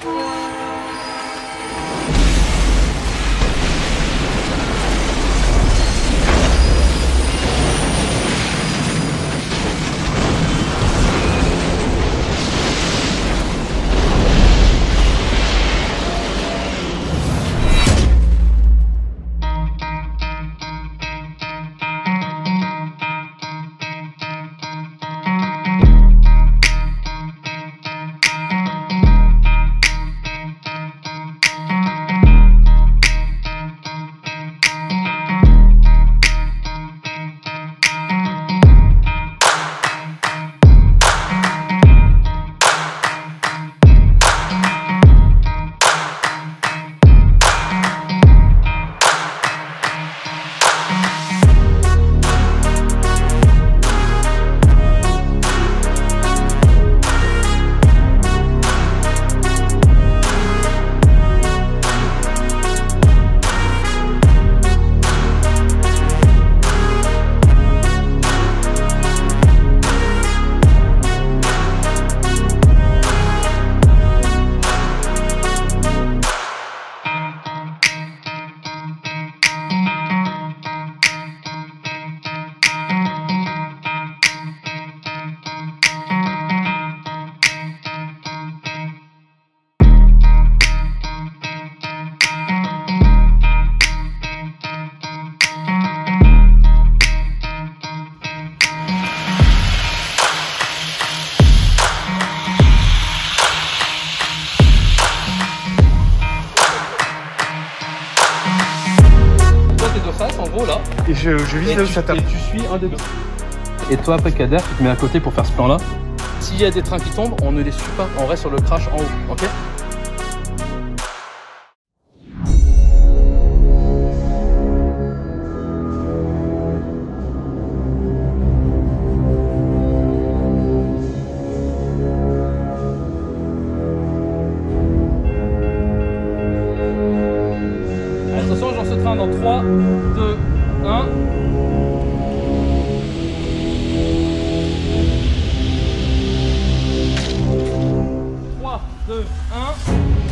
En gros là, et je vise là où ça tape. Et tu suis un des deux. Et toi après Kader, tu te mets à côté pour faire ce plan là. S'il y a des trains qui tombent, on ne les suit pas, on reste sur le crash en haut, ok? Attention, j'en ce train dans 3, 2, 1. Deux, un.